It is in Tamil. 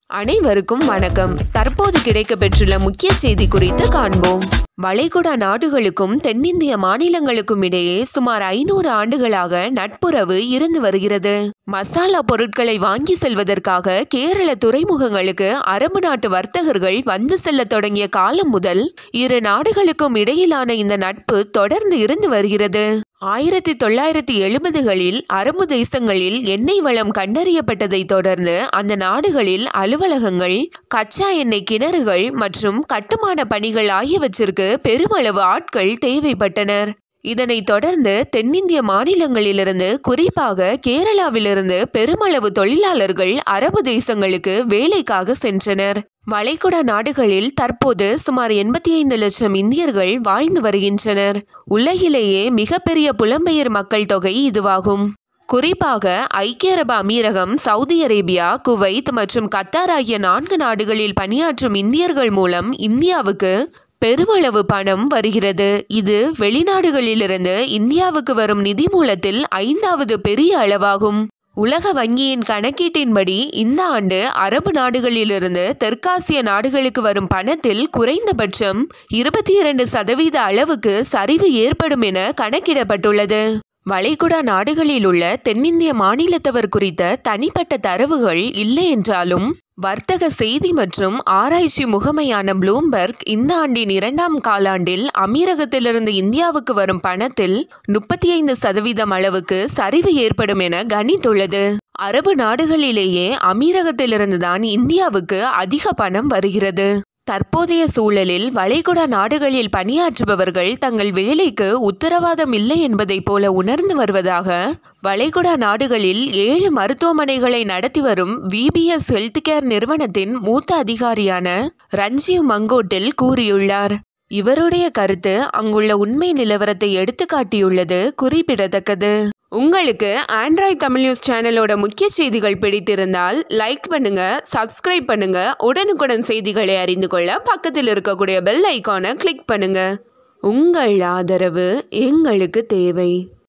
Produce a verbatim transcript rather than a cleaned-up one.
அனைவருக்கும் வணக்கம். தற்போது கிடைக்கப்பெற்றுள்ள முக்கிய செய்தி குறித்து காண்போம். வளைகுடா நாடுகளுக்கும் தென்னிந்திய மாநிலங்களுக்கும் இடையே சுமார் ஐநூறு ஆண்டுகளாக நட்புறவு இருந்து வருகிறது. மசாலா பொருட்களை வாங்கி செல்வதற்காக கேரள துறைமுகங்களுக்கு அரபு நாட்டு வர்த்தகர்கள் வந்து செல்ல தொடங்கிய காலம் முதல் இரு நாடுகளுக்கும் இடையிலான இந்த நட்பு தொடர்ந்து இருந்து வருகிறது. ஆயிரத்தி தொள்ளாயிரத்தி எழுபதுகளில் அரபு தேசங்களில் எண்ணெய் வளம் கண்டறியப்பட்டதை தொடர்ந்து அந்த நாடுகளில் அலுவலகங்கள், கச்சா எண்ணெய் கிணறுகள் மற்றும் கட்டுமான பணிகள் ஆகியவற்றிற்கு பெருமளவு ஆட்கள் தேவைப்பட்டனர். இதனைத் தொடர்ந்து தென்னிந்திய மாநிலங்களிலிருந்து, குறிப்பாக கேரளாவிலிருந்து பெருமளவு தொழிலாளர்கள் அரபு தேசங்களுக்கு வேலைக்காக சென்றனர். வளைகுடா நாடுகளில் தற்போது சுமார் எண்பத்தி ஐந்து லட்சம் இந்தியர்கள் வாழ்ந்து வருகின்றனர். உலகிலேயே மிகப்பெரிய புலம்பெயர் மக்கள் தொகை இதுவாகும். குறிப்பாக ஐக்கிய அரபு அமீரகம், சவுதி அரேபியா, குவைத் மற்றும் கத்தார் ஆகிய நான்கு நாடுகளில் பணியாற்றும் இந்தியர்கள் மூலம் இந்தியாவுக்கு பெருமளவு பணம் வருகிறது. இது வெளிநாடுகளிலிருந்து இந்தியாவுக்கு வரும் நிதி மூலத்தில் ஐந்தாவது பெரிய அளவாகும். உலக வங்கியின் கணக்கீட்டின்படி இந்த ஆண்டு அரபு நாடுகளிலிருந்து தெற்காசிய நாடுகளுக்கு வரும் பணத்தில் குறைந்தபட்சம் இருபத்தி இரண்டு சதவீத அளவுக்கு சரிவு ஏற்படும் என கணக்கிடப்பட்டுள்ளது. வளைகுடா நாடுகளில் உள்ள தென்னிந்திய மாநிலத்தவர் குறித்த தனிப்பட்ட தரவுகள் இல்லை என்றாலும், வர்த்தக செய்தி மற்றும் ஆராய்ச்சி முகமையான ப்ளூம்பெர்க் இந்த ஆண்டின் இரண்டாம் காலாண்டில் அமீரகத்திலிருந்து இந்தியாவுக்கு வரும் பணத்தில் முப்பத்தி ஐந்து சதவீதம் அளவுக்கு சரிவு ஏற்படும் என கணித்துள்ளது. அரபு நாடுகளிலேயே அமீரகத்திலிருந்துதான் இந்தியாவுக்கு அதிக பணம் வருகிறது. தற்போதைய சூழலில் வளைகுடா நாடுகளில் பணியாற்றுபவர்கள் தங்கள் வேலைக்கு உத்தரவாதம் இல்லை என்பதைப் போல உணர்ந்து வருவதாக வளைகுடா நாடுகளில் ஏழு மருத்துவமனைகளை நடத்தி வரும் விபிஎஸ் ஹெல்த் கேர் நிறுவனத்தின் மூத்த அதிகாரியான ரஞ்சீவ் மங்கோட்டில் கூறியுள்ளார். இவருடைய கருத்து அங்குள்ள உண்மை நிலவரத்தை எடுத்து காட்டியுள்ளது குறிப்பிடத்தக்கது. உங்களுக்கு ஆண்ட்ராய்ட் தமிழ் நியூஸ் சேனலோட முக்கிய செய்திகள் பிடித்திருந்தால் லைக் பண்ணுங்க, சப்ஸ்கிரைப் பண்ணுங்க. உடனுக்குடன் செய்திகளை அறிந்து கொள்ள பக்கத்தில் இருக்கக்கூடிய பெல் ஐகானை கிளிக் பண்ணுங்க. உங்கள் ஆதரவு எங்களுக்கு தேவை.